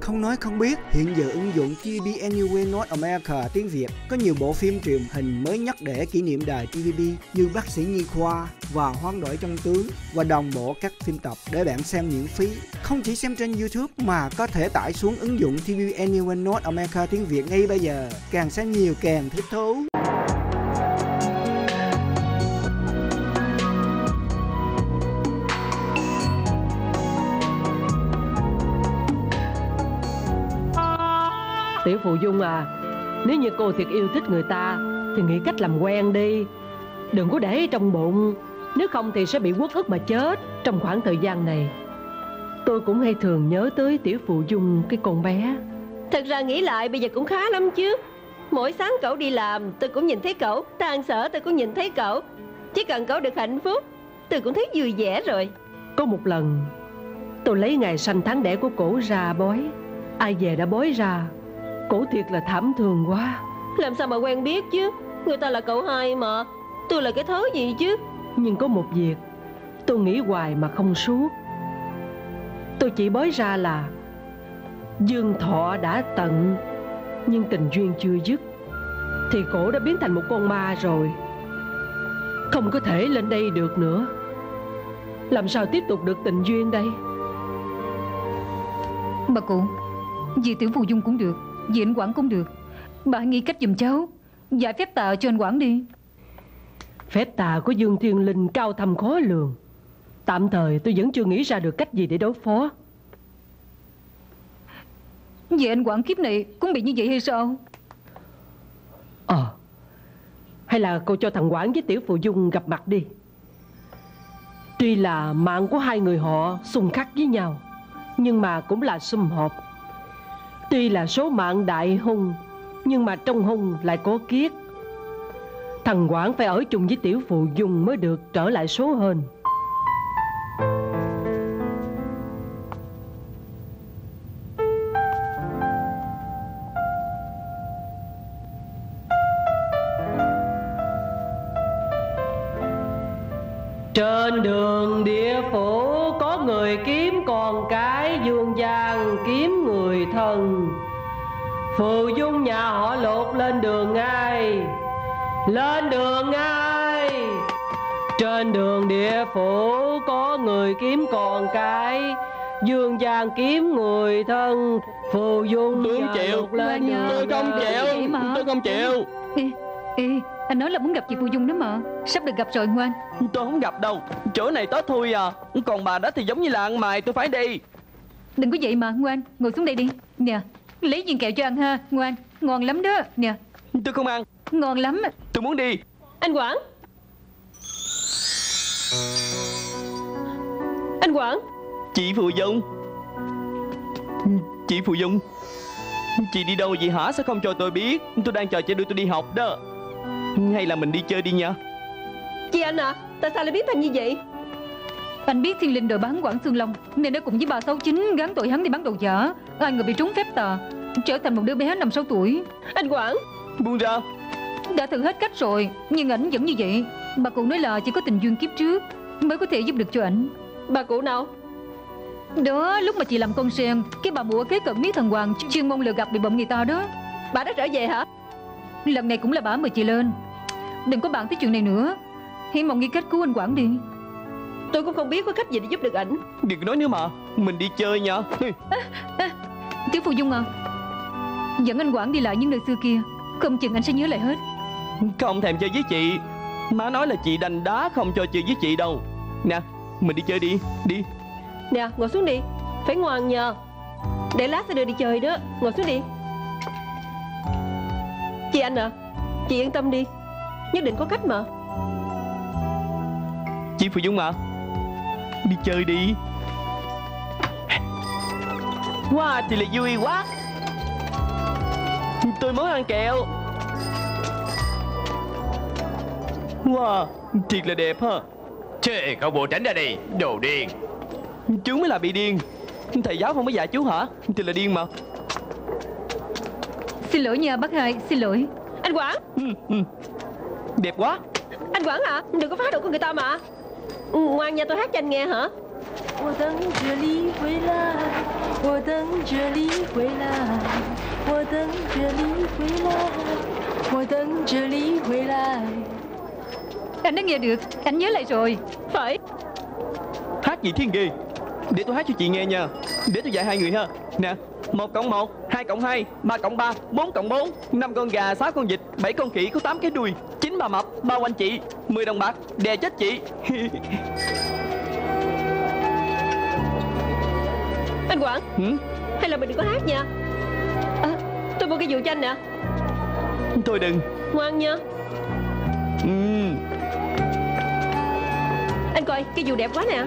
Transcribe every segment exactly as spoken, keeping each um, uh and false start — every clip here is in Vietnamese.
Không nói không biết, hiện giờ ứng dụng ti vi bê Anywhere North America tiếng Việt có nhiều bộ phim truyền hình mới nhất để kỷ niệm đài ti vi bê như Bác sĩ Nhi Khoa và Hoán đổi trong tướng, và đồng bộ các phim tập để bạn xem miễn phí. Không chỉ xem trên YouTube mà có thể tải xuống ứng dụng ti vi bê Anywhere North America tiếng Việt ngay bây giờ. Càng xem nhiều càng thích thú. Tiểu Phụ Dung à, nếu như cô thiệt yêu thích người ta thì nghĩ cách làm quen đi, đừng có để trong bụng, nếu không thì sẽ bị uất ức mà chết. Trong khoảng thời gian này tôi cũng hay thường nhớ tới Tiểu Phụ Dung, cái con bé. Thật ra nghĩ lại bây giờ cũng khá lắm chứ. Mỗi sáng cậu đi làm tôi cũng nhìn thấy cậu, tan sở tôi cũng nhìn thấy cậu. Chỉ cần cậu được hạnh phúc tôi cũng thấy vui vẻ rồi. Có một lần tôi lấy ngày sanh tháng đẻ của cổ ra bói, ai về đã bói ra cổ thiệt là thảm thương quá. Làm sao mà quen biết chứ, người ta là cậu hai mà, tôi là cái thớ gì chứ. Nhưng có một việc tôi nghĩ hoài mà không suốt. Tôi chỉ bói ra là dương thọ đã tận nhưng tình duyên chưa dứt, thì cổ đã biến thành một con ma rồi, không có thể lên đây được nữa. Làm sao tiếp tục được tình duyên đây? Bà cụ, vì Tiểu Phụ Dung cũng được, vì anh Quảng cũng được, bà nghĩ cách giùm cháu giải phép tà cho anh Quảng đi. Phép tà của Dương Thiên Linh cao thâm khó lường, tạm thời tôi vẫn chưa nghĩ ra được cách gì để đối phó. Vậy anh Quảng kiếp này cũng bị như vậy hay sao? Ờ à, hay là cô cho thằng Quảng với Tiểu Phụ Dung gặp mặt đi. Tuy là mạng của hai người họ xung khắc với nhau, nhưng mà cũng là sum họp. Tuy là số mạng đại hung, nhưng mà trong hung lại có kiết. Thằng Quảng phải ở chung với Tiểu Phụ Dung mới được trở lại số hên. Trên đường địa phủ có người kiếm con cái, dương gian kiếm người thân. Phụ Dung nhà họ Lục lên đường ngay, lên đường ngay. Trên đường địa phủ có người kiếm con cái, dương gian kiếm người thân. Phụ Dung tôi không chịu, lên đường tôi không chịu, tôi không chịu. Ê, ê, anh nói là muốn gặp chị Phụ Dung đó mà, sắp được gặp rồi ngoan. Tôi không gặp đâu, chỗ này tối thui à. Còn bà đó thì giống như là ăn mày, tôi phải đi. Đừng có vậy mà, ngoan, ngồi xuống đây đi. Nè, lấy viên kẹo cho ăn ha, ngoan, ngon lắm đó. Nè, tôi không ăn. Ngon lắm. Tôi muốn đi. Anh Quảng, anh Quảng. Chị Phụ Dung, chị Phụ Dung, chị đi đâu vậy hả? Sao không cho tôi biết? Tôi đang chờ chị đưa tôi đi học đó. Hay là mình đi chơi đi nha. Chị anh à, tại sao lại biến thành như vậy? Anh biết Thiên Linh đòi bán Quảng Xương Long, nên đã cùng với bà Sáu Chính gán tội hắn đi bán đồ giả. Ai người bị trúng phép tà, trở thành một đứa bé năm sáu tuổi. Anh Quảng, buông ra. Đã thử hết cách rồi, nhưng ảnh vẫn như vậy. Bà cụ nói là chỉ có tình duyên kiếp trước mới có thể giúp được cho ảnh. Bà cụ nào? Đó, lúc mà chị làm con sen, cái bà bủa kế cận miết thần hoàng chuyên môn lừa gạt bị bậm người ta đó. Bà đã trở về hả? Lần này cũng là bà mời chị lên. Đừng có bàn tới chuyện này nữa, hy vọng nghĩ cách cứu anh Quảng đi. Tôi cũng không biết có cách gì để giúp được ảnh. Đừng nói nữa mà, mình đi chơi nha. à, à, Tiểu Phụ Dung à, dẫn anh Quảng đi lại những nơi xưa kia, không chừng anh sẽ nhớ lại hết. Không thèm chơi với chị. Má nói là chị đành đá không cho chơi với chị đâu. Nè, mình đi chơi đi, đi. Nè, ngồi xuống đi, phải ngoan nhờ, để lát sẽ đưa đi chơi đó. Ngồi xuống đi. Chị anh à, chị yên tâm đi, nhất định có cách mà. Chị Phụ Dung mà, đi chơi đi. Wow, thì là vui quá. Tôi muốn ăn kẹo. Wow, thiệt là đẹp ha. Chê, cậu bộ tránh ra đi, đồ điên. Chú mới là bị điên. Thầy giáo không có dạy chú hả? Thì là điên mà. Xin lỗi nha bác hai, xin lỗi. Anh Quảng. ừ, ừ. Đẹp quá. Anh Quảng hả? Đừng có phá đồ của người ta mà. Ngoan nha, tôi hát cho anh nghe hả? 我等着你回来，我等着你回来，我等着你回来，我等着你回来. Anh đã nghe được, anh nhớ lại rồi. Phải. Hát gì thiên ghê. Để tôi hát cho chị nghe nha. Để tôi dạy hai người ha. Nè, một cộng một, hai cộng hai, ba cộng ba, bốn cộng bốn, năm con gà, sáu con vịt, bảy con khỉ có tám cái đuôi, chín bà mập bao quanh chị, mười đồng bạc đè chết chị. Anh Quảng, ừ? Hay là mình đừng có hát nha. À, tôi mua cái dùi cho anh nè. Thôi đừng. Ngoan nha. ừ. Anh coi, cái dù đẹp quá nè.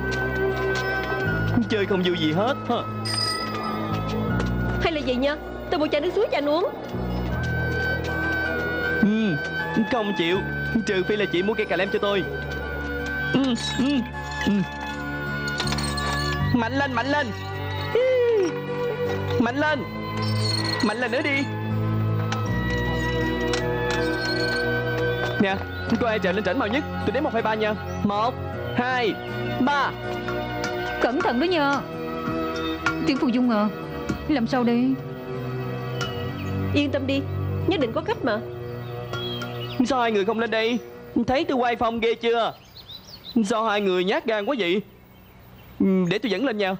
Chơi không vui gì hết hả? Hay là gì nha, tôi mua chai nước suối cho anh uống. ừ. Không chịu. Trừ phi là chị mua cây cà lem cho tôi. ừ. Ừ. Ừ. Mạnh lên, mạnh lên. Mạnh lên. Mạnh lên nữa đi. Nè, có ai trèo lên trển mau nhất. Tôi đếm một, hai, ba nha. Một, hai, ba. Cẩn thận đó nha. Tiểu Phù Dung à, làm sao đây? Yên tâm đi, nhất định có cách mà. Sao hai người không lên đây? Thấy tôi quay phong ghê chưa? Sao hai người nhát gan quá vậy? Để tôi dẫn lên nha.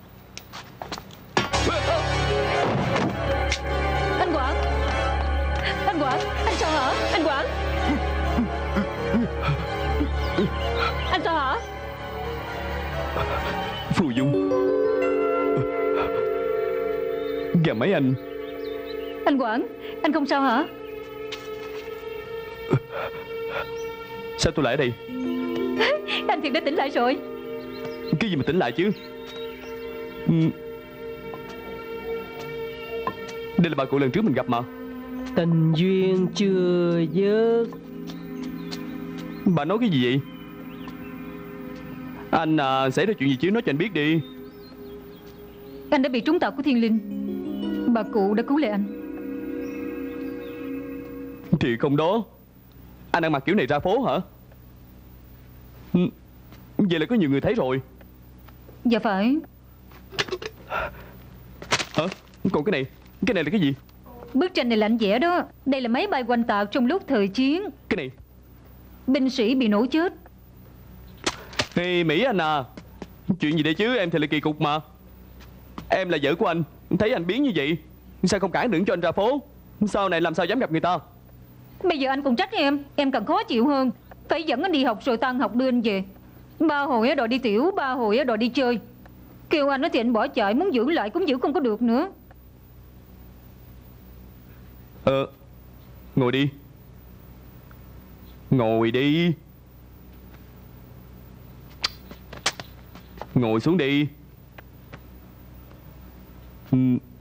Anh Quảng, anh Quảng, anh sao hả? Anh Quảng, anh sao hả? Phù Dung, gà mấy anh. Anh Quảng, anh không sao hả? Sao tôi lại ở đây? Anh thiệt đã tỉnh lại rồi. Cái gì mà tỉnh lại chứ? Đây là bà cụ lần trước mình gặp mà. Tình duyên chưa dứt. Bà nói cái gì vậy? Anh à, xảy ra chuyện gì chứ, nói cho anh biết đi. Anh đã bị trúng tàu của Thiên Linh. Bà cụ đã cứu lại anh. Thì không đó. Anh ăn mặc kiểu này ra phố hả? Vậy là có nhiều người thấy rồi. Dạ phải. Hả? Còn cái này, cái này là cái gì? Bức tranh này là anh vẽ đó. Đây là máy bay quanh tạc trong lúc thời chiến. Cái này binh sĩ bị nổ chết. Ê Mỹ anh à, chuyện gì đây chứ, em thì là kỳ cục mà. Em là vợ của anh, thấy anh biến như vậy sao không cản đừng cho anh ra phố. Sau này làm sao dám gặp người ta. Bây giờ anh còn trách em. Em càng khó chịu hơn. Phải dẫn anh đi học rồi tan học đưa anh về. Ba hồi đòi đi tiểu, ba hồi đòi đi chơi. Kêu anh thì anh bỏ chạy, muốn giữ lại cũng giữ không có được nữa. Ờ Ngồi đi. Ngồi đi. Ngồi xuống đi. ừ.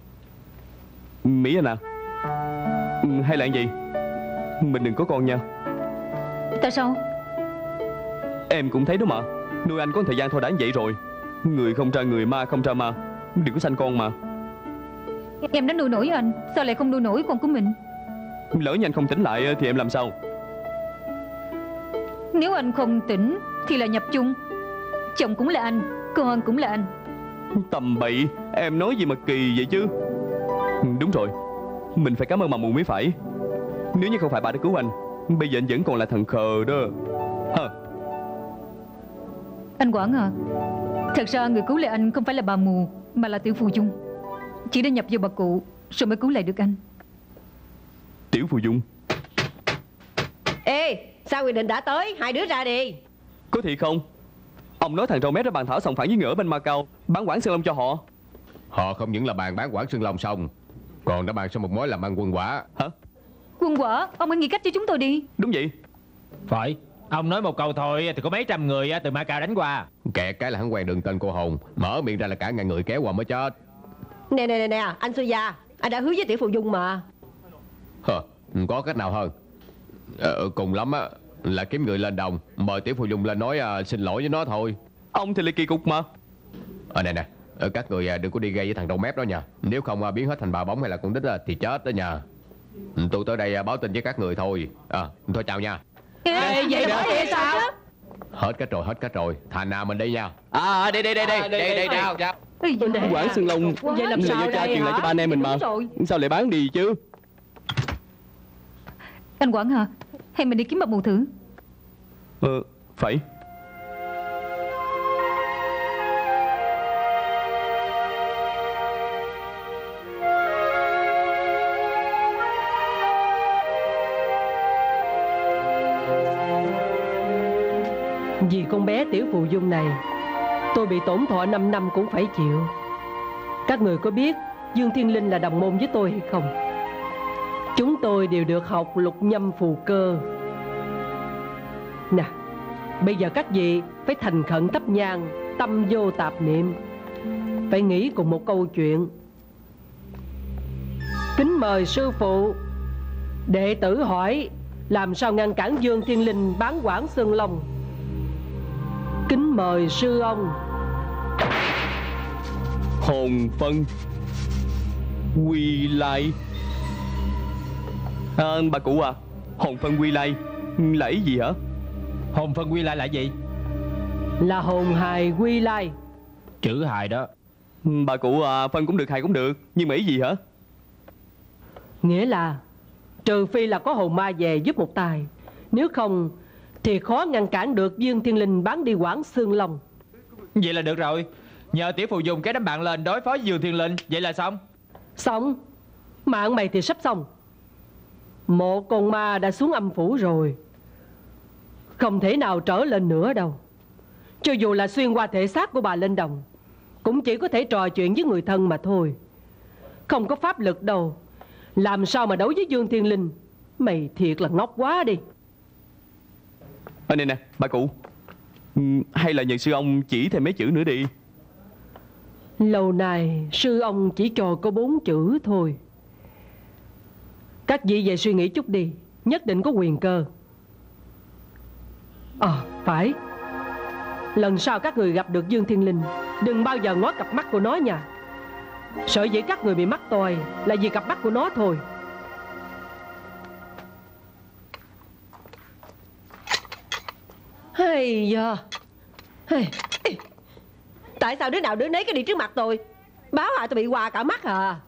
Mỹ anh à, ừ, hay là gì mình đừng có con nha. Tại sao? Em cũng thấy đó mà, nuôi anh có một thời gian thôi đã như vậy rồi. Người không ra người, ma không ra ma. Đừng có sanh con mà. Em đã nuôi nổi anh, sao lại không nuôi nổi con của mình? Lỡ như anh không tỉnh lại thì em làm sao? Nếu anh không tỉnh thì là nhập chung. Chồng cũng là anh, con cũng là anh. Tầm bậy, em nói gì mà kỳ vậy chứ. Đúng rồi, mình phải cảm ơn bà mụ mới phải. Nếu như không phải bà đã cứu anh, bây giờ anh vẫn còn là thằng khờ đó hả? Anh Quảng à, thật ra người cứu lại anh không phải là bà mù, mà là Tiểu Phù Dung. Chỉ đã nhập vào bà cụ rồi mới cứu lại được anh. Tiểu Phù Dung? Ê, sao Quyền Định đã tới, hai đứa ra đi. Có thiệt không? Ông nói thằng râu mép ra bàn thảo sòng phẳng với ngựa bên Macau, bán quảng sơn long cho họ. Họ không những là bàn bán quảng sơn long xong, còn đã bàn xong một mối làm ăn quân quả. Hả? Quân quả? Ông hãy nghĩ cách cho chúng tôi đi. Đúng vậy. Phải. Ông nói một câu thôi thì có mấy trăm người từ Macau đánh qua. Kẹt cái là hắn quen đường tên cô hồn, mở miệng ra là cả ngàn người kéo qua mới chết. Nè nè nè nè, anh Suya, anh đã hứa với Tiểu Phù Dung mà. Hờ, có cách nào hơn? Ờ, cùng lắm á là kiếm người lên đồng, mời Tiểu Phù Dung lên nói à, xin lỗi với nó thôi. Ông thì là kỳ cục mà. Ờ nè nè, các người đừng có đi gây với thằng đầu mép đó nha. Nếu không biến hết thành bà bóng hay là con đít thì chết đó nha. Tôi tới đây báo tin với các người thôi. À, thôi chào nha. Ê, vậy đó thì sao? Hết cách rồi, hết cách rồi. Thành à, mình đi nha. À đi đi đi đi À, đi, đi đi, đi đi. nào nào. Ây da. Quảng Sơn Long Vậy làm là sao do cha đây truyền lại hả? cho ba anh em mình mà. Đúng rồi. Sao lại bán đi chứ? Anh Quảng hả? Hay mình đi kiếm bậc mù thử? Ờ phải. Vì con bé Tiểu Phù Dung này, tôi bị tổn thọ năm năm cũng phải chịu. Các người có biết Dương Thiên Linh là đồng môn với tôi hay không? Chúng tôi đều được học lục nhâm phù cơ. Nè, bây giờ các vị phải thành khẩn thắp nhang, tâm vô tạp niệm, phải nghĩ cùng một câu chuyện. Kính mời sư phụ. Đệ tử hỏi làm sao ngăn cản Dương Thiên Linh bán Quảng Sơn Long. Kính mời sư ông. Hồn phân quy lai. À, bà cụ à, hồn phân quy lai là ý gì hả? Hồn phân quy lai là gì? Là hồn hài quy lai. Chữ hài đó. Bà cụ à, phân cũng được, hài cũng được, nhưng mà ý gì hả? Nghĩa là trừ phi là có hồn ma về giúp một tài, nếu không thì khó ngăn cản được Dương Thiên Linh bán đi Quảng Xương Long. Vậy là được rồi. Nhờ Tiểu Phù dùng cái đám bạn lên đối phó với Dương Thiên Linh. Vậy là xong. Xong. Mạng mày thì sắp xong. Một con ma đã xuống âm phủ rồi, không thể nào trở lên nữa đâu. Cho dù là xuyên qua thể xác của bà Linh Đồng, cũng chỉ có thể trò chuyện với người thân mà thôi, không có pháp lực đâu. Làm sao mà đấu với Dương Thiên Linh? Mày thiệt là ngốc quá đi. À, nè nè bà cụ, ừ, hay là nhờ sư ông chỉ thêm mấy chữ nữa đi. Lâu nay sư ông chỉ trò có bốn chữ thôi. Các vị về suy nghĩ chút đi, nhất định có quyền cơ. À phải, lần sau các người gặp được Dương Thiên Linh, đừng bao giờ ngó cặp mắt của nó nha. Sợ dĩ các người bị mắc toi là vì cặp mắt của nó thôi. Hay da. Hey. Tại sao đứa nào đứa nấy cái đi trước mặt tôi, báo hại tôi bị hòa cả mắt à.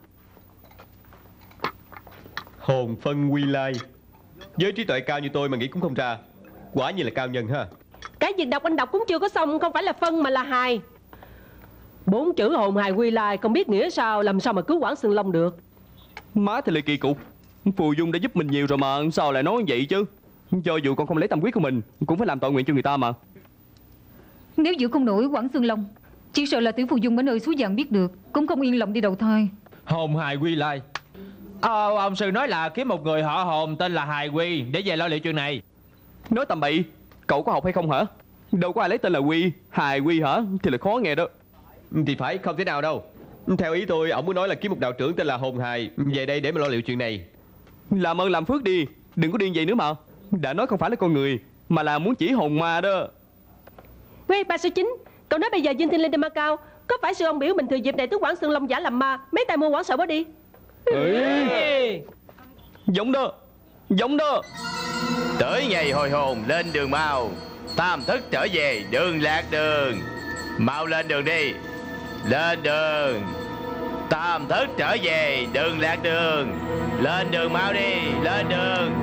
Hồn phân quy lai. Với trí tuệ cao như tôi mà nghĩ cũng không ra. Quả nhiên là cao nhân ha. Cái việc đọc anh đọc cũng chưa có xong. Không phải là phân mà là hài. Bốn chữ hồn hài quy lai không biết nghĩa sao, làm sao mà cứu Quảng Xương Long được. Má thì lại kỳ cục. Phù Dung đã giúp mình nhiều rồi mà sao lại nói vậy chứ? Cho dù con không lấy tâm quyết của mình, cũng phải làm tội nguyện cho người ta mà. Nếu giữ không nổi Quảng Xương Long, chỉ sợ là Tiểu Phù Dung ở nơi suối vàng biết được, cũng không yên lòng đi đầu thai. Hồn hài quy lai. Ờ, ông sư nói là kiếm một người họ Hồn tên là Hài Quy để về lo liệu chuyện này. Nói tầm bậy. Cậu có học hay không hả? Đâu có ai lấy tên là Quy, Hài Quy hả? Thì là khó nghe đó. Thì phải, không thể nào đâu. Theo ý tôi, ông muốn nói là kiếm một đạo trưởng tên là Hồn Hài về đây để mà lo liệu chuyện này. Làm ơn làm phước đi, đừng có điên vậy nữa mà. Đã nói không phải là con người, mà là muốn chỉ hồn ma đó. Quê ba số chín, cậu nói bây giờ Dương Thiên Linh đi Macau, có phải sư ông biểu mình thừa dịp này tới Quảng Xương Long giả làm ma, mấy tay mua quảng sợ bỏ đi. Ê. Giống đó, giống đó. Tới ngày hồi hồn lên đường mau, tam thức trở về đường lạc đường. Mau lên đường đi, lên đường. Tam thức trở về đường lạc đường. Lên đường mau đi, lên đường.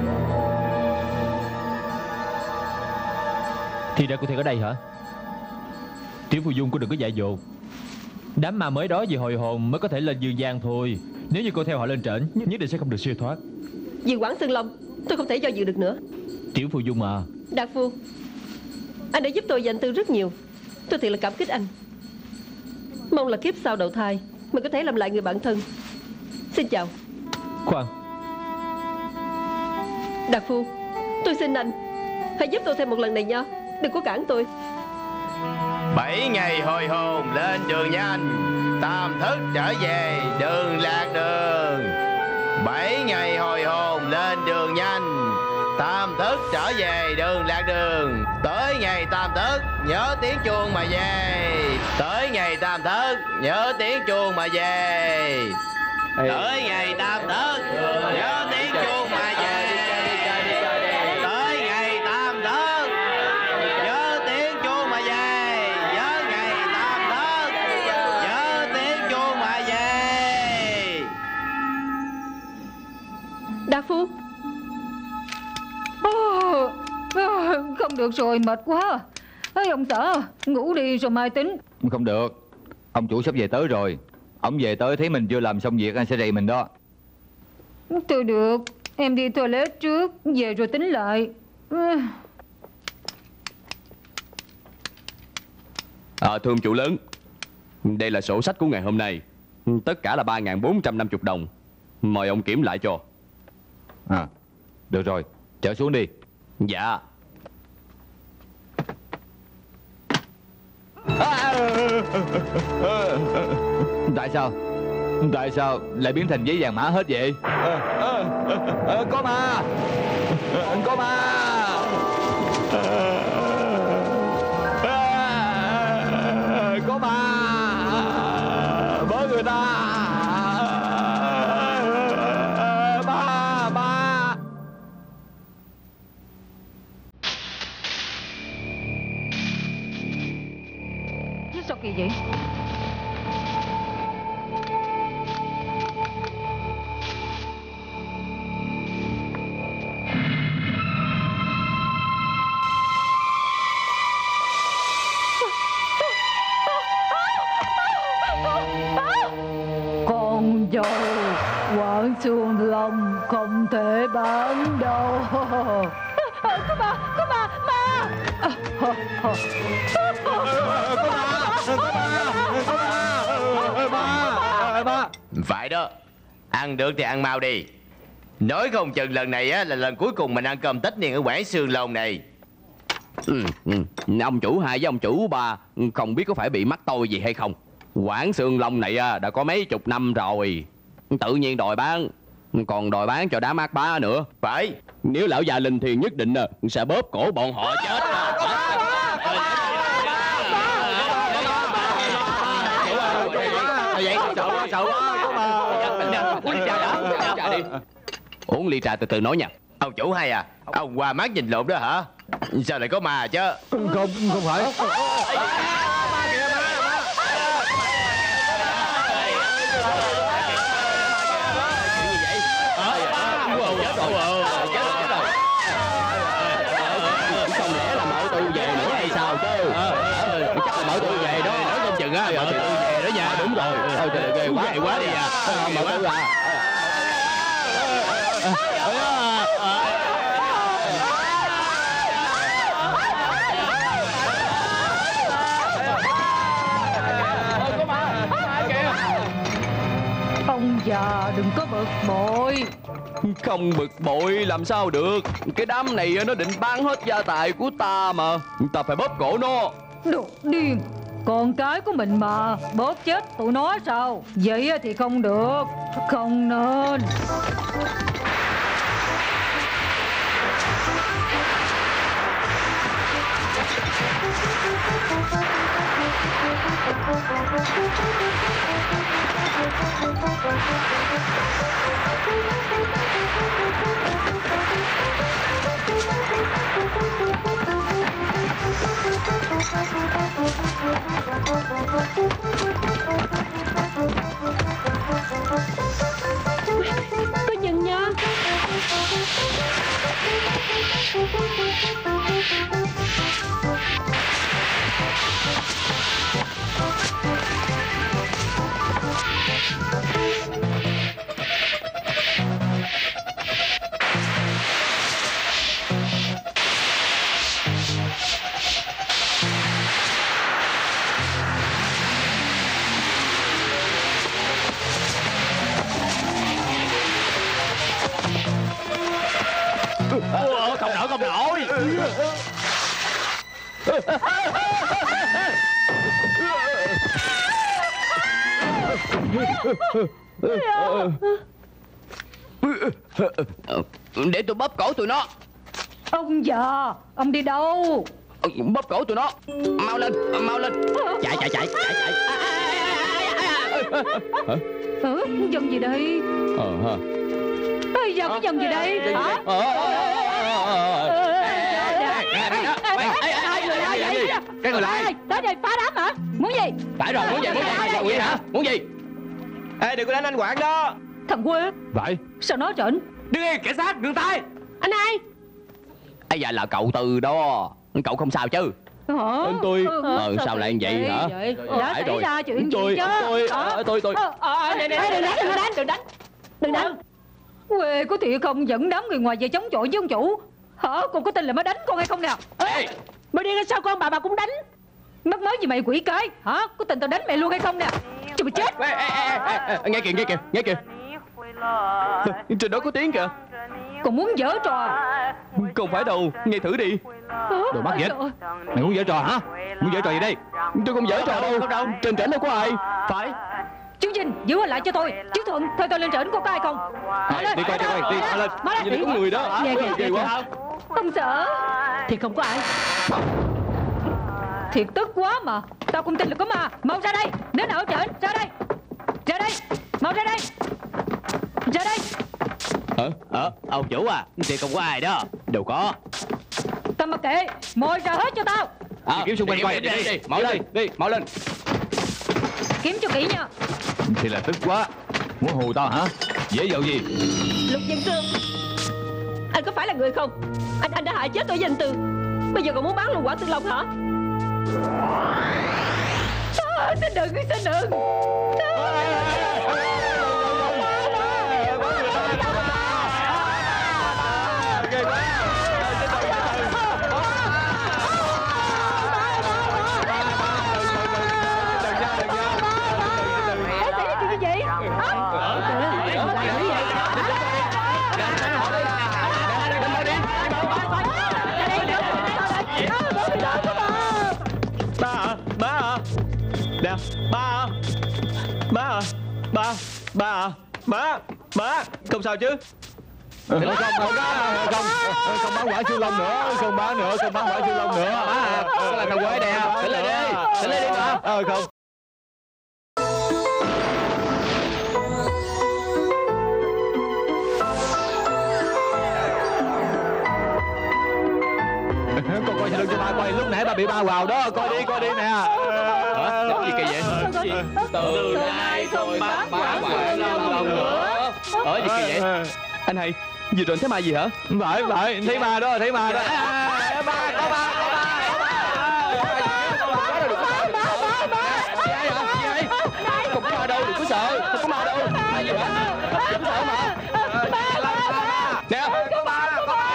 Thì ra cô Thiệt ở đây hả? Tiểu Phù Dung cô đừng có dại dột. Đám ma mới đó vì hồi hồn mới có thể lên dương gian thôi. Nếu như cô theo họ lên trển, nhất định sẽ không được siêu thoát. Vì Quảng Xương Long, tôi không thể do dự được nữa. Tiểu Phù Dung à. Đạt Phu, anh đã giúp tôi và anh Tư rất nhiều. Tôi thiệt là cảm kích anh. Mong là kiếp sau đầu thai mình có thể làm lại người bạn thân. Xin chào. Khoan. Đạt Phu, tôi xin anh hãy giúp tôi thêm một lần này nha. Đừng có cản tôi. Bảy ngày hồi hồn lên đường nhanh, tam thức trở về đường lạc đường. Bảy ngày hồi hồn lên đường nhanh, tam thức trở về đường lạc đường. Tới ngày tam thức nhớ tiếng chuông mà về. Tới ngày tam thức nhớ tiếng chuông mà về. Tới ngày tam thức nhớ tiếng chuông mà về. Tới ngày tam thức nhớ Đạt Phu. Ồ, không được rồi, mệt quá. Ê, ông Sở, ngủ đi rồi mai tính. Không được, ông chủ sắp về tới rồi. Ông về tới thấy mình chưa làm xong việc anh sẽ rầy mình đó. Thôi được, em đi toilet trước, về rồi tính lại. À, thưa ông chủ lớn, đây là sổ sách của ngày hôm nay. Tất cả là ba nghìn bốn trăm năm mươi đồng. Mời ông kiểm lại cho. À, được rồi, trở xuống đi. Dạ. Tại sao? Tại sao lại biến thành giấy vàng mã hết vậy? À, à, à, có ma! Có ma! À, có ma! Bớ người ta! Ma! Ma! Sao kỳ vậy? Con dâu Quảng Xương Long không thể bán đâu. Có ma, có ma, ma. Có ma, có ma, ma. Phải đó, ăn được thì ăn mau đi. Nói không chừng lần này á là lần cuối cùng mình ăn cơm tất niên ở Quảng Xương Long này. Ừ, ừ. Ông chủ hai với ông chủ ba không biết có phải bị mắc tôi gì hay không. Quảng Xương Long này đã có mấy chục năm rồi, tự nhiên đòi bán, còn đòi bán cho đám ác bá nữa. Phải, nếu lão già Linh Thiền nhất định sẽ bóp cổ bọn họ chết. Uống ly trà từ từ nói nha. Ông chủ hay à, ông qua mắt nhìn lộn đó hả? Sao lại có ma chứ? Không, không phải. Không lẽ là mở tu về nữa hay sao chứ? Chắc là mở tu về đó. Nói không chừng á, mở tu về đó nha. Đúng rồi. Thôi trời ghê quá, ghê quá đi à. Mở tu à. ông già đừng có bực bội. Không bực bội làm sao được. Cái đám này nó định bán hết gia tài của ta mà. Ta phải bóp cổ nó. Đồ điên, con cái của mình mà bóp chết tụi nó sao? Vậy thì không được, không nên. Có nhân nha. Ủa, không nổi không nổi. Để tôi bóp cổ tụi nó. Ông già, ông đi đâu? Bóp cổ tụi nó. Mau lên, mau lên. Chạy chạy chạy chạy chạy. Ừ, dân gì đây? Ờ ha. Ê, giờ cái dân gì đây? Hả? Cái người lại. Tới đây phá đám hả? Muốn gì? Phải rồi, muốn gì? Muốn gì? Muốn gì hả? Muốn gì? Ê, đừng có đánh anh Quảng đó. Thằng quê. Vậy Sao nói trển? Đứng yên, cảnh sát, ngừng tay. Anh hai. Ây da, là cậu Tư đó. Cậu không sao chứ? Hả? Anh tôi. Ờ sao lại như vậy hả? Đã xảy rồi. ra chuyện Tôi, gì chứ? tôi, Hả? tôi, tôi. Ờ, đừng đánh, đừng đánh, đừng đánh, đừng đánh. Đừng đánh. Quê có thiệt không, dẫn đám người ngoài về chống chọi với ông chủ. Hả? Con có tin là mới đánh con hay không nè? Ê, mới đi sao con bà bà cũng đánh. Mắc mới gì mày quỷ cái? Hả? Có tình tao đánh mày luôn hay không nè? Cho mày chết. Ê, ê, ê, ê, ê, nghe kìa, nghe kìa, nghe kìa. Trên đó có tiếng kìa. Còn muốn giở trò? Không phải đâu, nghe thử đi. Đồ mắt dệt. Mày muốn giở trò hả? Muốn giở trò gì đây? Tôi không giở trò đâu. Trên trển đâu có ai. Phải. Chú Vinh, giữ lại cho tôi. Chú Thuận, thôi tôi lên trển có có ai không? À, đi coi, đi coi, đi lên. Nhìn thấy có người đó. Nghe kìa, Ghê quá. Không sợ. Thì không có ai. Thiệt tức quá mà. Tao không tin là có ma. Mau ra đây. Đứa nào ở trển, ra đây. Ra đây. Mau ra đây. Ra đây. Ờ, ờ, ông chủ à, thì không có ai đó. Đâu có. Tao mặc kệ. Mồi ra hết cho tao. À, Kiếm xung quanh coi. đi, đi, đi, Mau lên, đi, mau lên. Kiếm cho kỹ nha. Thì là tức quá. Muốn hù tao hả? Dễ dầu gì? Lục Văn Cương, anh có phải là người không? Anh anh đã hại chết tôi với anh Tư. Bây giờ còn muốn bán luôn quả Tương Long hả? À, xin đừng, xin đừng. Nè, ba à? Ba à? Ba, ba à? Ba, ba, không sao chứ? Không, không, không, không, không bán quả siêu long nữa, không bán nữa, không bán quả siêu long nữa. Ba à? Sao lại thằng quê nè? Tỉnh lên đi, tỉnh lên đi mà. Ờ, không. Con coi lưng cho ba coi, lúc nãy ba bị ba vào đó, coi đi, coi đi nè. Hả? Gì kỳ vậy? Từ nay không bán quả siêu long nữa. Ở gì kỳ vậy? Anh hay, vừa rồi thấy ma gì hả? Không phải, không phải, thấy ma đó, thấy ma đó. Ba, có ba, có ba. Không có ma đâu, đừng có sợ. Không có ma đâu. Đừng có sợ mà. Nè. Có ba, có ba.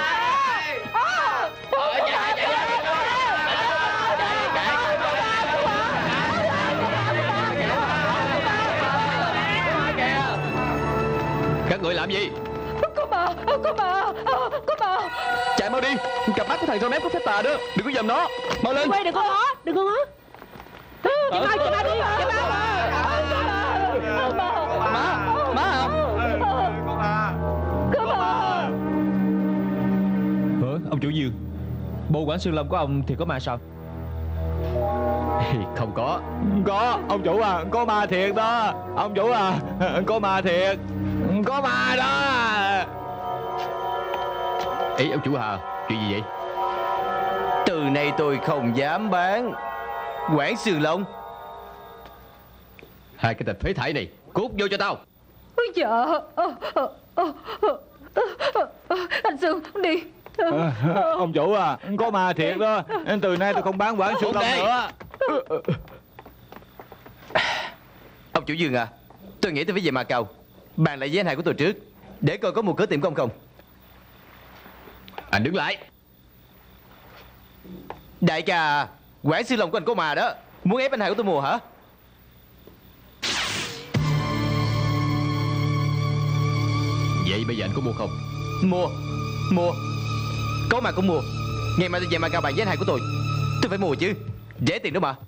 Các người làm gì? Có ma, có ma, có ma. Chạy mau đi. Cặp mắt của thằng John Mép có phép tà đó. Đừng có giầm nó. Mau lên. Quay đừng có ngó, đừng có ngó. Chị Mai, chị Mai đi, chị Mai. Má, má hả? Có ma. Hả? Ông chủ Dương, bộ quản xương lâm của ông thì có ma sao? Không có. Có, ông chủ à, có ma thiệt đó. Ông chủ à, có ma thiệt. Có ma đó. Ý ông chủ Hà, chuyện gì vậy? Từ nay tôi không dám bán Quảng Sương Long. Hai cái thịt phế thải này, cút vô cho tao. Dạ. Anh Sương, đi. Ông chủ à, có ma thiệt đó. Từ nay tôi không bán Quảng Sương Long nữa. Ông chủ Dương à, tôi nghĩ tôi phải về Mà Cầu bàn lại với anh hai của tôi trước, để coi có mua cửa tiệm công không. Anh đứng lại. Đại ca à, Quảng Sương Long của anh có mà đó. Muốn ép anh hai của tôi mua hả? Vậy bây giờ anh có mua không? Mua, mua. Có mà cũng mua. Ngày mai tôi về Mà Cầu bàn với anh hai của tôi. Tôi phải mua chứ, rẻ tiền đó mà.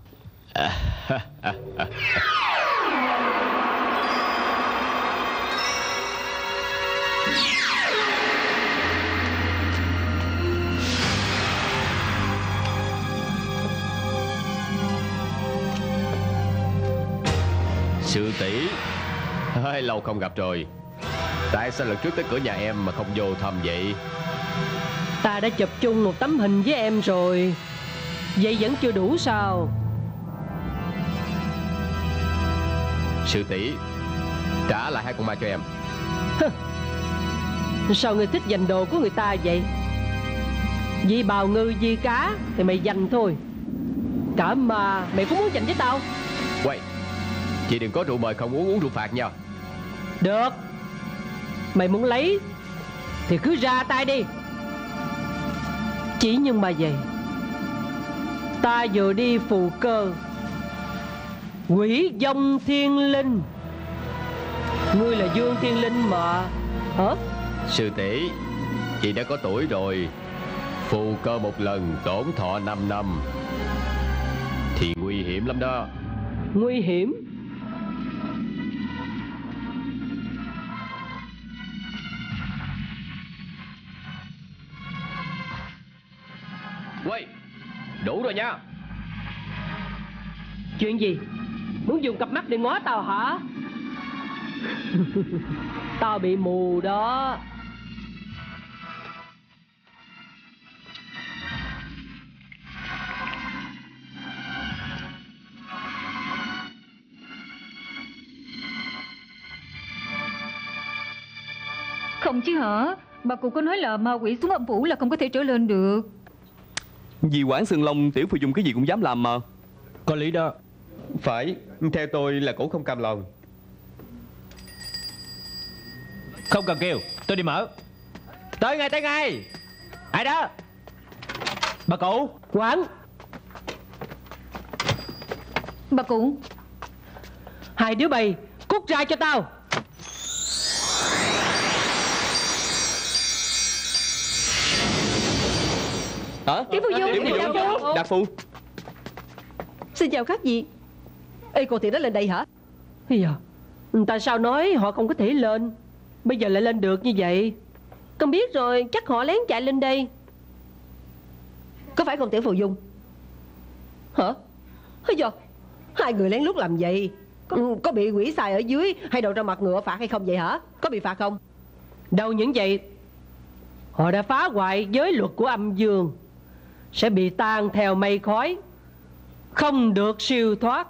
Sư tỷ, hơi lâu không gặp rồi. Tại sao lần trước tới cửa nhà em mà không vô thăm vậy? Ta đã chụp chung một tấm hình với em rồi. Vậy vẫn chưa đủ sao? Sư tỷ, trả lại hai con ma cho em. Sao ngươi thích giành đồ của người ta vậy? Vì bào ngư vì cá thì mày giành thôi. Cả mà mày cũng muốn giành với tao. Quay, chị đừng có rượu mời không uống, uống rượu phạt nha. Được. Mày muốn lấy thì cứ ra tay đi. Chỉ nhưng mà vậy, ta vừa đi phù cơ Quỷ vong thiên linh. Ngươi là Dương Thiên Linh mà. Hả? Sư tỷ, chị đã có tuổi rồi. Phù cơ một lần tổn thọ năm năm thì nguy hiểm lắm đó. Nguy hiểm? Quay, đủ rồi nha. Chuyện gì? Muốn dùng cặp mắt để ngó tao hả? Tao bị mù đó. Không chứ hả? Bà cụ có nói là ma quỷ xuống âm phủ là không có thể trở lên được. Vì Quảng Sương Long, Tiểu Phù Dung cái gì cũng dám làm mà. Có lý đó. Phải, theo tôi là cũng không cam lòng. Không cần kêu, tôi đi mở. Tới ngay, tới ngay. Ai đó? Bà cụ. Quảng. Bà cụ. Hai đứa bay cút ra cho tao. Hả? Tiểu Phù Dung, Tiểu Phù Dung, Đạt Phu. Đạt Phu. Xin chào các vị. Ê, cô Tiền đã lên đây hả? Bây giờ tại sao nói họ không có thể lên, bây giờ lại lên được như vậy? Con biết rồi, chắc họ lén chạy lên đây. Có phải không Tiểu Phù Dung? Hả? Bây giờ hai người lén lút làm vậy có, có bị quỷ xài ở dưới hay đầu ra mặt ngựa phạt hay không vậy hả? Có bị phạt không? Đâu những vậy. Họ đã phá hoại giới luật của âm dương, sẽ bị tan theo mây khói, không được siêu thoát.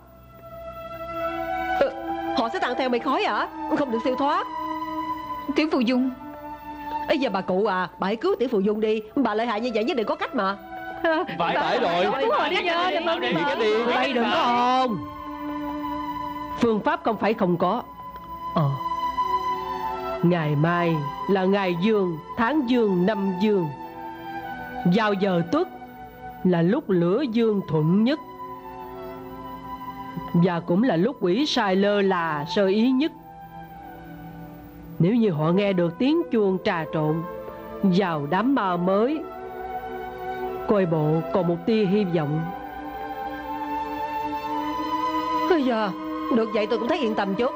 Ừ, họ sẽ tan theo mây khói hả? Không được siêu thoát. Tiểu Phù Dung. Bây giờ bà cụ à, bà hãy cứu Tiểu Phù Dung đi. Bà lợi hại như vậy nhất định có cách mà. Phải, phải rồi. Cứu họ đi nhờ. Đây đừng có hồn. Phương pháp không phải không có. Ờ Ngày mai là ngày dương, tháng dương, năm dương. Vào giờ tuất là lúc lửa dương thuận nhất, và cũng là lúc quỷ sai lơ là sơ ý nhất. Nếu như họ nghe được tiếng chuông trà trộn vào đám ma mới, coi bộ còn một tia hy vọng. Bây giờ được vậy tôi cũng thấy yên tâm chút.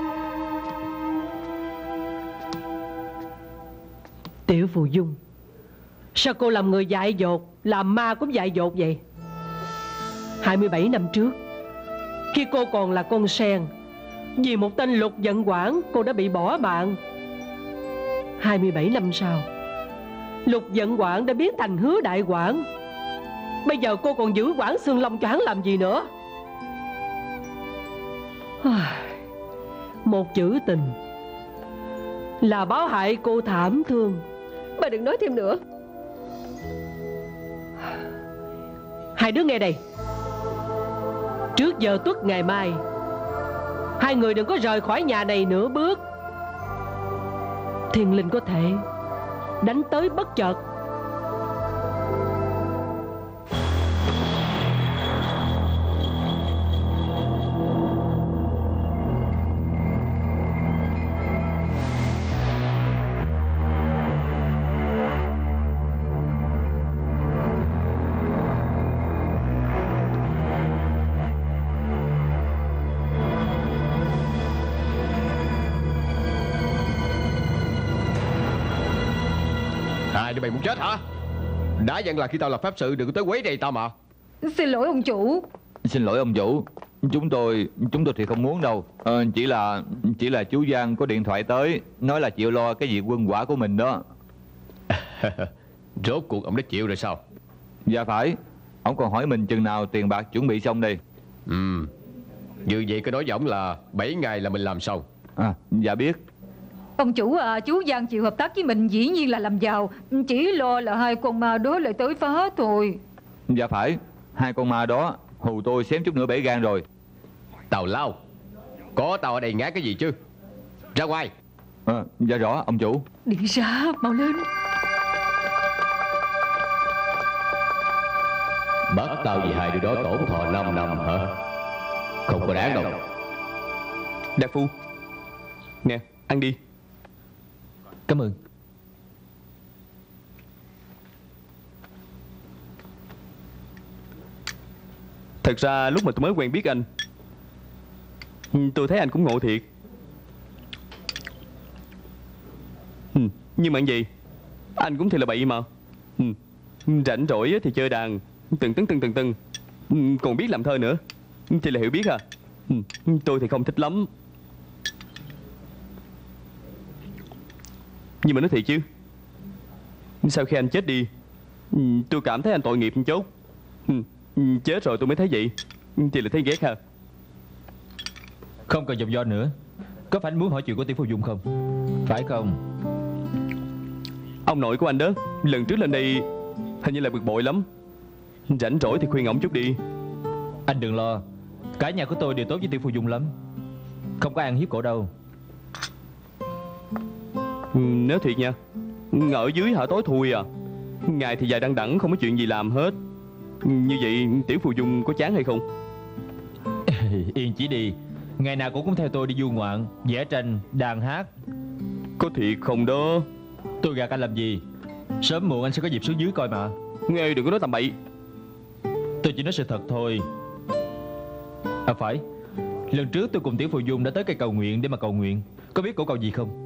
Tiểu Phù Dung, sao cô làm người dại dột, làm ma cũng dại dột vậy? hai mươi bảy năm trước, khi cô còn là con sen, vì một tên Lục Vận Quảng cô đã bị bỏ mạng. hai mươi bảy năm sau, Lục Vận Quảng đã biến thành Hứa Đại Quảng. Bây giờ cô còn giữ Quảng Sương Long cho hắn làm gì nữa? Một chữ tình là báo hại cô thảm thương. Bà đừng nói thêm nữa. Hai đứa nghe đây. Trước giờ tuất ngày mai, hai người đừng có rời khỏi nhà này nửa bước. Thiên linh có thể đánh tới bất chợt. À, đứa mày muốn chết hả? Đã dặn là khi tao làm pháp sự đừng có tới quấy rầy tao mà. Xin lỗi ông chủ. Xin lỗi ông chủ, chúng tôi chúng tôi thì không muốn đâu. Ờ, chỉ là chỉ là chú Giang có điện thoại tới, nói là chịu lo cái việc quân quả của mình đó. Rốt cuộc ông đã chịu rồi sao? Dạ phải. Ông còn hỏi mình chừng nào tiền bạc chuẩn bị xong đây. Ừ. Như vậy có nói với ông là bảy ngày là mình làm xong. À, dạ biết. Ông chủ à, chú Giang chịu hợp tác với mình dĩ nhiên là làm giàu. Chỉ lo là hai con ma đó lại tới phá thôi. Dạ phải, hai con ma đó hù tôi xém chút nữa bể gan rồi. Tào lao, có tao ở đây ngán cái gì chứ? Ra ngoài. À, dạ rõ ông chủ. Đi ra, mau lên. Bắt tao vì hai đứa đó tổn thọ năm năm hả? Không có đáng đâu. Đại phu, nè, ăn đi. Cảm ơn. Thật ra lúc mà tôi mới quen biết anh, tôi thấy anh cũng ngộ thiệt. ừ, Nhưng mà gì, anh cũng thì là bậy mà. ừ, Rảnh rỗi thì chơi đàn từng tưng từng từng từng, còn biết làm thơ nữa, thì là hiểu biết à. ừ, Tôi thì không thích lắm. Nhưng mà nói thiệt chứ, sau khi anh chết đi, tôi cảm thấy anh tội nghiệp một chút. Chết rồi tôi mới thấy vậy, thì là thấy ghét ha. Không cần vòng vo nữa. Có phải anh muốn hỏi chuyện của Tiểu Phu Dung không? Phải không? Ông nội của anh đó, lần trước lên đây hình như là bực bội lắm. Rảnh rỗi thì khuyên ổng chút đi. Anh đừng lo, cả nhà của tôi đều tốt với Tiểu Phu Dung lắm. Không có ăn hiếp cổ đâu. Nếu thiệt nha, ở dưới hả tối thui à. Ngày thì dài đăng đẳng không có chuyện gì làm hết. Như vậy Tiểu Phu Dung có chán hay không? Yên chỉ đi. Ngày nào cũng cũng theo tôi đi du ngoạn, vẽ tranh, đàn hát. Có thiệt không đó? Tôi gạt anh làm gì? Sớm muộn anh sẽ có dịp xuống dưới coi mà. Nghe đừng có nói tầm bậy. Tôi chỉ nói sự thật thôi. À phải, lần trước tôi cùng Tiểu Phu Dung đã tới cây cầu nguyện để mà cầu nguyện. Có biết cổ cầu gì không?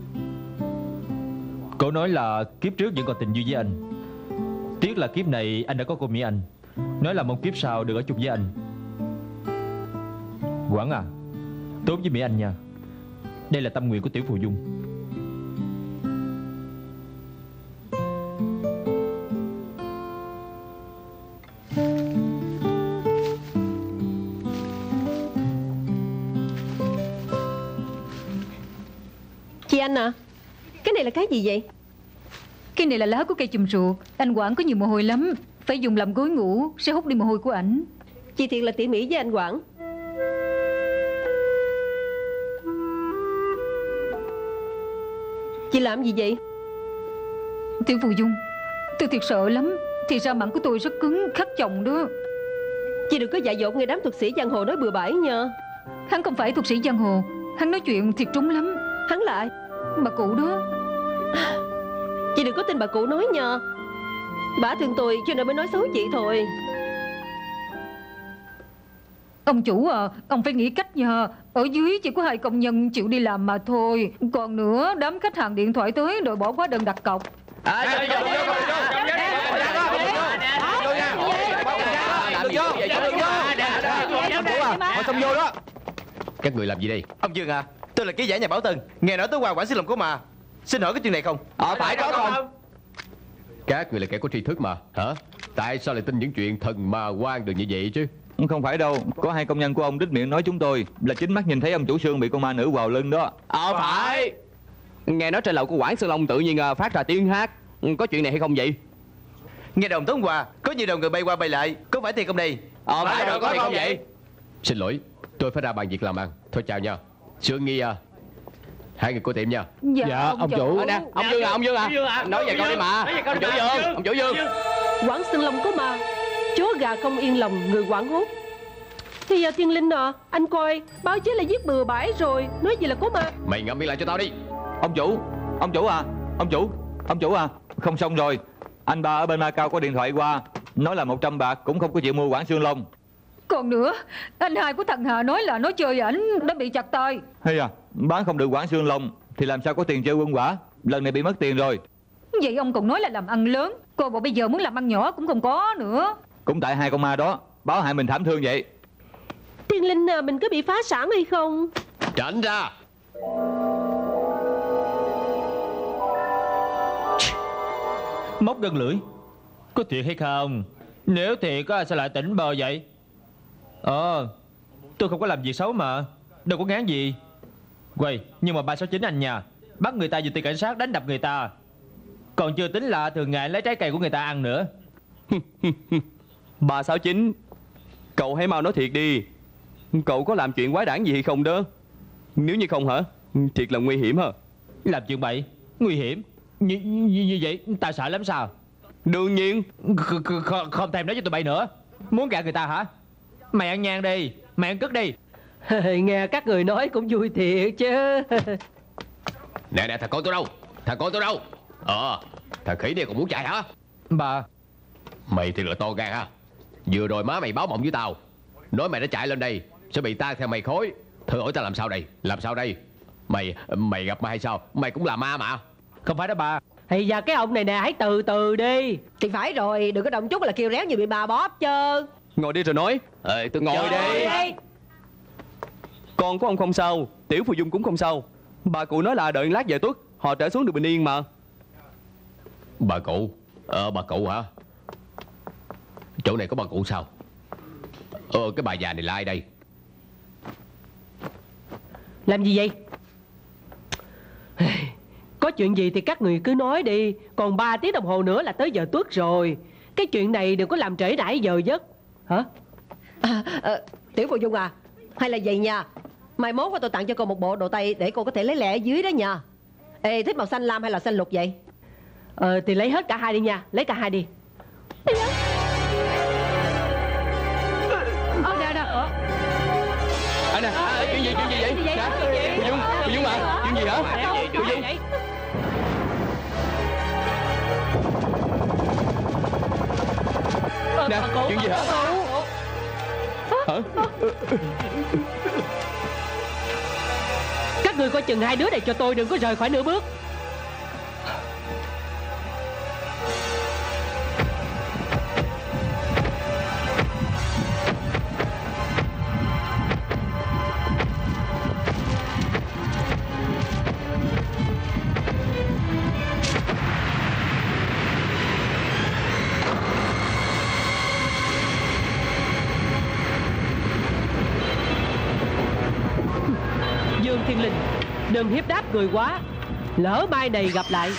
Cổ nói là kiếp trước vẫn còn tình duyên với anh. Tiếc là kiếp này anh đã có cô Mỹ Anh. Nói là mong kiếp sau được ở chung với anh. Quảng à, tốt với Mỹ Anh nha. Đây là tâm nguyện của Tiểu Phu Dung. Chị Anh à, cái này là cái gì vậy? Cái này là lá của cây chùm ruột. Anh Quảng có nhiều mồ hôi lắm, phải dùng làm gối ngủ, sẽ hút đi mồ hôi của ảnh. Chị thiệt là tỉ mỉ với anh Quảng. Chị làm gì vậy? Tiểu Phu Dung, tôi thiệt sợ lắm. Thì ra mặn của tôi rất cứng, khắc chồng đó. Chị đừng có dại dột nghe đám thuật sĩ giang hồ nói bừa bãi nha. Hắn không phải thuật sĩ giang hồ. Hắn nói chuyện thiệt trúng lắm. Hắn lại bà cụ đó. Chị đừng có tin bà cụ nói nha. Bà thương tôi cho nên mới nói xấu chị thôi. Ông chủ à, ông phải nghĩ cách nha. Ở dưới chỉ có hai công nhân chịu đi làm mà thôi. Còn nữa, đám khách hàng điện thoại tới đòi bỏ hóa đơn đặt cọc. Các người làm gì đây? Ông Dương à, tôi là ký giả nhà báo Tân. Nghe nói tối qua Quảng Sư Long có mà. Xin hỏi có chuyện này không? Ờ phải có không? Các người là kẻ có tri thức mà hả? Tại sao lại tin những chuyện thần ma quan được như vậy chứ? Không phải đâu, có hai công nhân của ông đích miệng nói chúng tôi là chính mắt nhìn thấy ông chủ Sương bị con ma nữ quào lưng đó. Ờ phải. Nghe nói trên lầu của Quảng Sư Long tự nhiên phát ra tiếng hát. Có chuyện này hay không vậy? Nghe đồng tối hôm qua có nhiều đầu người bay qua bay lại. Có phải thiệt không đây? Ờ phải rồi, có thiệt không vậy? Xin lỗi, tôi phải ra bàn việc làm ăn. Thôi chào nha. Sương Nghi à, hai người của tiệm nha. Dạ, dạ ông, ông chủ. Ờ, nè, ông Dương à, ông Dương à, nói về con đi mà. Ông chủ Dương, ông chủ Dương. Quảng Sư Long có ma, chó gà không yên lòng người quảng hốt. Thì giờ Thiên Linh à, anh coi báo chí là viết bừa bãi rồi, nói gì là có ma. Mày ngậm miệng lại cho tao đi. Ông chủ, ông chủ à, ông chủ, ông chủ à, không xong rồi. Anh ba ở bên Macau có điện thoại qua, nói là một trăm bạc cũng không có chịu mua Quảng Sương Long. Còn nữa, anh hai của thằng Hà nói là nó chơi ảnh đã bị chặt tay. Hay à, bán không được Quảng Sương Long thì làm sao có tiền chơi quân quả. Lần này bị mất tiền rồi. Vậy ông còn nói là làm ăn lớn, cô bộ bây giờ muốn làm ăn nhỏ cũng không có nữa. Cũng tại hai con ma đó báo hại mình thảm thương vậy. Thiên Linh à, mình có bị phá sản hay không? Tránh ra. Móc gân lưỡi. Có thiệt hay không? Nếu thiệt á sao lại tỉnh bờ vậy? Ờ, tôi không có làm gì xấu mà. Đâu có ngán gì. Quầy, nhưng mà ba sáu chín anh nha. bắt người ta về tiền cảnh sát đánh đập người ta. Còn chưa tính là thường ngày lấy trái cây của người ta ăn nữa. Ba sáu chín, cậu hãy mau nói thiệt đi. Cậu có làm chuyện quái đản gì hay không đó? Nếu như không hả, thiệt là nguy hiểm hả? Làm chuyện bậy, nguy hiểm như, như, như vậy ta sợ lắm sao? Đương nhiên. Không, không thèm nói cho tụi bay nữa. Muốn gạt người ta hả? Mày ăn nhang đi, mày ăn cứt đi. Nghe các người nói cũng vui thiệt chứ. Nè nè, thằng con tôi đâu? Thằng con tôi đâu? Ờ, thằng khỉ này còn muốn chạy hả? Bà. Mày thì là to gan ha. Vừa rồi má mày báo mộng với tao, nói mày đã chạy lên đây sẽ bị ta theo mày khối. Thử hỏi ta làm sao đây? Làm sao đây? Mày mày gặp ma hay sao? Mày cũng là ma mà. Không phải đó bà. Thì giờ cái ông này nè, hãy từ từ đi. Thì phải rồi, đừng có động chút là kêu réo như bị bà bóp chứ. Ngồi đi rồi nói. Ê, tôi ngồi Trời đi. ơi. Con của ông không sao, Tiểu Phù Dung cũng không sao. Bà cụ nói là đợi lát về tuất họ trở xuống được bình yên mà. Bà cụ? Ờ, bà cụ hả? Chỗ này có bà cụ sao? Ờ, cái bà già này là ai đây? Làm gì vậy? Có chuyện gì thì các người cứ nói đi. Còn ba tiếng đồng hồ nữa là tới giờ tuất rồi. Cái chuyện này đừng có làm trễ nải giờ giấc. Hả? À, à, Tiểu Phù Dung à, hay là vậy nha, mai mốt tôi tặng cho cô một bộ đồ tây để cô có thể lấy lẹ ở dưới đó nha. Ê, thích màu xanh lam hay là xanh lục vậy? Ờ, thì lấy hết cả hai đi nha. Lấy cả hai đi. Ờ, nè, nè. À nè, à, chuyện gì, chuyện gì vậy? Nè, Phù Dung, Phù Dung à, chuyện gì hả? Phù Dung. Nè, chuyện gì hả? Hả? Các người coi chừng hai đứa này cho tôi, đừng có rời khỏi nửa bước. Dương Thiên Linh, đừng hiếp đáp người quá. Lỡ mai này gặp lại.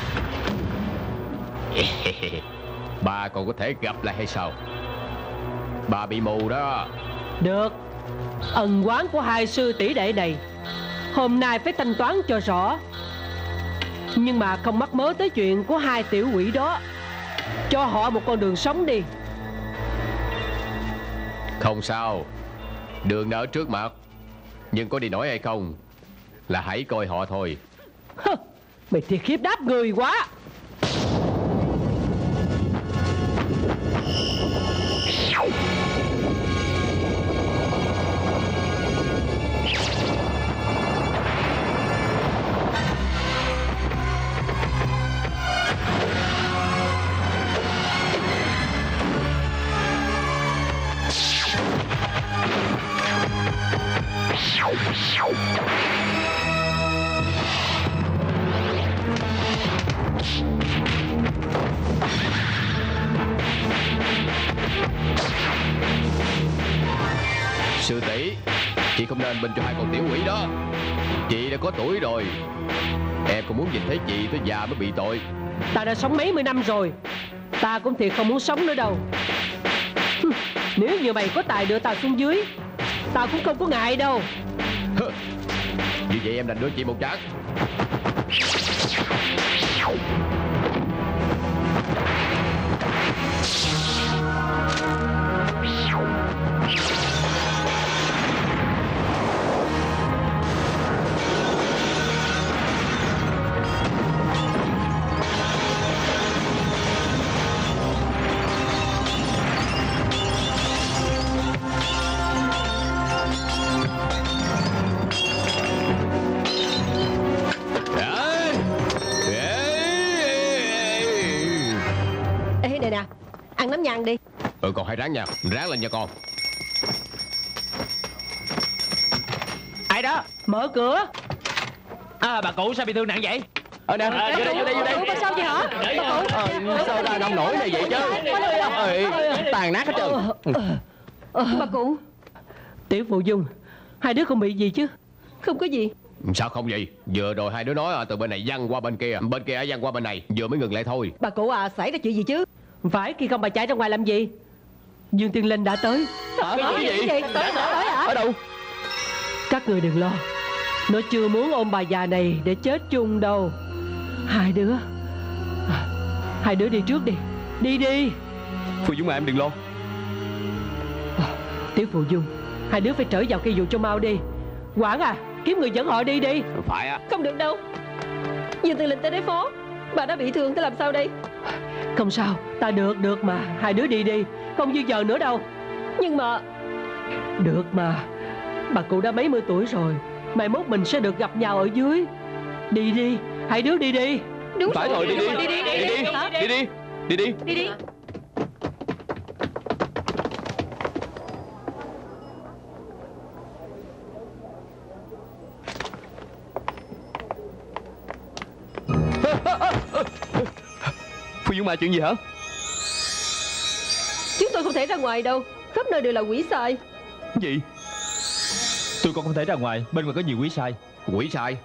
Bà còn có thể gặp lại hay sao? Bà bị mù đó. Được. Ân oán của hai sư tỷ đệ này hôm nay phải thanh toán cho rõ. Nhưng mà không mắc mớ tới chuyện của hai tiểu quỷ đó. Cho họ một con đường sống đi. Không sao, đường đã ở trước mặt. Nhưng có đi nổi hay không là hãy coi họ thôi. Hơ, mày thiệt hiếp đáp người quá. Sư tỷ, chị không nên bên cho hai con tiểu quỷ đó. Chị đã có tuổi rồi. Em cũng muốn nhìn thấy chị tới già mới bị tội. Ta đã sống mấy mươi năm rồi. Ta cũng thiệt không muốn sống nữa đâu. Nếu như mày có tài đưa tao xuống dưới, tao cũng không có ngại đâu. Như vậy em đành đưa chị một trát. Ê, này nè, ăn nấm nhang đi. Ừ, còn hai ráng nha, ráng lên nha con. Ai đó? Mở cửa. À, bà cụ sao bị thương nặng vậy? Ở nè, À, vô đây, vô đây, vô đây. Bà sao vậy hả? Bà cụ. Ờ, sao ra nông nổi này vậy chứ? Ơi, tàn nát hết trơn. Bà cụ. Tiểu Phù Dung, hai đứa không bị gì chứ? Không có gì. Sao không vậy? Vừa rồi hai đứa nói từ bên này văng qua bên kia, bên kia văng qua bên này, vừa mới ngừng lại thôi. Bà cụ à, xảy ra chuyện gì chứ? Phải khi không bà chạy ra ngoài làm gì? Dương Thiên Linh đã tới. Hả? Cái gì? Tới tới hả? Ở đâu? Các người đừng lo, nó chưa muốn ôm bà già này để chết chung đâu. Hai đứa à, Hai đứa đi trước đi. Đi đi. Phù Dung à, em đừng lo. à, Tiểu Phù Dung, hai đứa phải trở vào cây dù cho mau đi. Quảng à, kiếm người dẫn họ đi đi. Phải á. Không được đâu, Dương Thiên Linh tới đấy phố, bà đã bị thương, thế làm sao đây? Không sao, ta được, được mà. Hai đứa đi đi, không dư giờ nữa đâu. Nhưng mà... Được mà, bà cụ đã mấy mươi tuổi rồi, mai mốt mình sẽ được gặp nhau ở dưới. Đi đi, hai đứa đi đi. Đúng Phải rồi, đi đi. Đi đi, Đi đi. Đi đi. Đi đi. Đi đi. Phù Dung à, chuyện gì hả? Chúng tôi không thể ra ngoài đâu, khắp nơi đều là quỷ sai. Gì? Tôi còn không thể ra ngoài, bên ngoài có nhiều quỷ sai. Quỷ sai?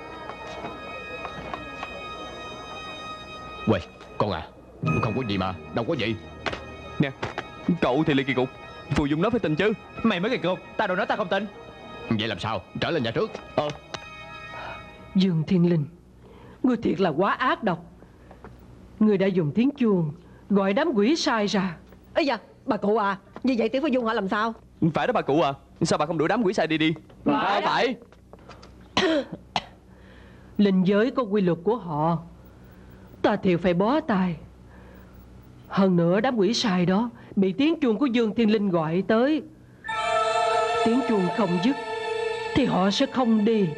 Quê, con à, không có gì mà, đâu có gì. Nè, cậu thì là kỳ cục, Phù Dung nói phải tin chứ. Mày mới kỳ cục, tao đâu nói tao không tin. Vậy làm sao? Trở lên nhà trước. Ờ. Dương Thiên Linh, ngươi thiệt là quá ác độc. Ngươi đã dùng tiếng chuông gọi đám quỷ sai ra. Ây da, bà cụ à, như vậy Tiểu Phù Dung họ làm sao? Phải đó bà cụ à, sao bà không đuổi đám quỷ sai đi đi? Phải. Phải. Linh giới có quy luật của họ, ta thiệt phải bó tay. Hơn nữa đám quỷ sai đó bị tiếng chuông của Dương Thiên Linh gọi tới. Tiếng chuông không dứt thì họ sẽ không đi.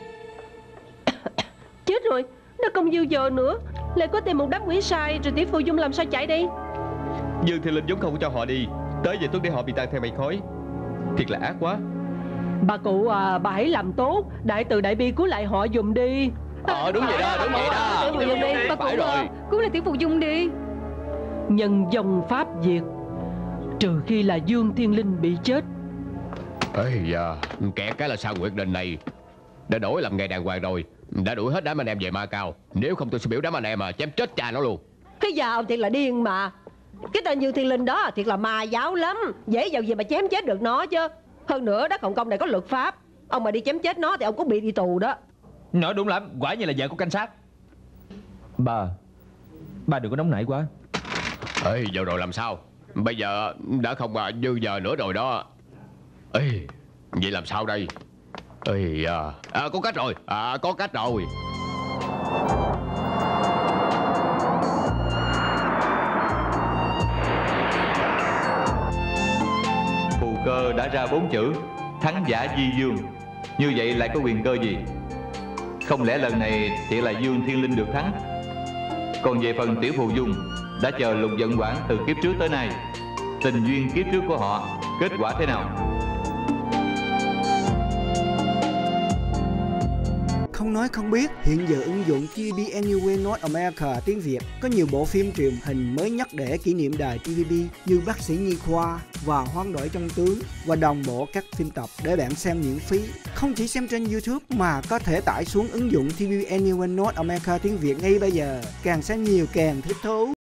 Chết rồi, nó không dư giờ nữa, lại có thêm một đám quỷ sai, rồi Tiểu Phù Dung làm sao chạy đi? Dương Thiên Linh vốn không cho họ đi, tới giờ tuốt để họ bị tan theo mây khói. Thiệt là ác quá. Bà cụ à, bà hãy làm tốt, đại từ đại bi cứu lại họ dùm đi. Ờ đúng vậy đó, đúng vậy đó. Tiểu Phù Dung đi, Bà Phải cụ rồi. à, cứu lại Tiểu Phù Dung đi. Nhân dòng pháp diệt, trừ khi là Dương Thiên Linh bị chết. Ây da, kẹt cái là sao quyết định này đã đổi làm ngày đàng hoàng rồi. Đã đuổi hết đám anh em về Ma Cao. Nếu không tôi sẽ biểu đám anh em mà chém chết cha nó luôn. Cái già ông thiệt là điên mà. Cái tên Dương Thiên Linh đó thiệt là ma giáo lắm, dễ dàng gì mà chém chết được nó chứ. Hơn nữa đất Hồng Kông này có luật pháp, ông mà đi chém chết nó thì ông cũng bị đi tù đó. Nói đúng lắm, quả như là vợ của cảnh sát. Bà, bà đừng có nóng nảy quá. Ê, giờ rồi làm sao? Bây giờ đã không mà dư giờ nữa rồi đó. Ê, vậy làm sao đây? Ê, à, à, có cách rồi, à, có cách rồi. Phù cơ đã ra bốn chữ thắng giả di dương. Như vậy lại có quyền cơ gì? Không lẽ lần này thiệt là Dương Thiên Linh được thắng? Còn về phần Tiểu Phù Dung, đã chờ Lục Vận Quảng từ kiếp trước tới nay, tình duyên kiếp trước của họ kết quả thế nào? Không nói không biết, hiện giờ ứng dụng ti vi bê Anywhere North America tiếng Việt có nhiều bộ phim truyền hình mới nhất để kỷ niệm đài ti vi bê như Bác sĩ Nhi Khoa và Hoán đổi trong tướng, và đồng bộ các phim tập để bạn xem miễn phí. Không chỉ xem trên YouTube mà có thể tải xuống ứng dụng ti vi bê Anywhere North America tiếng Việt ngay bây giờ. Càng xem nhiều càng thích thú.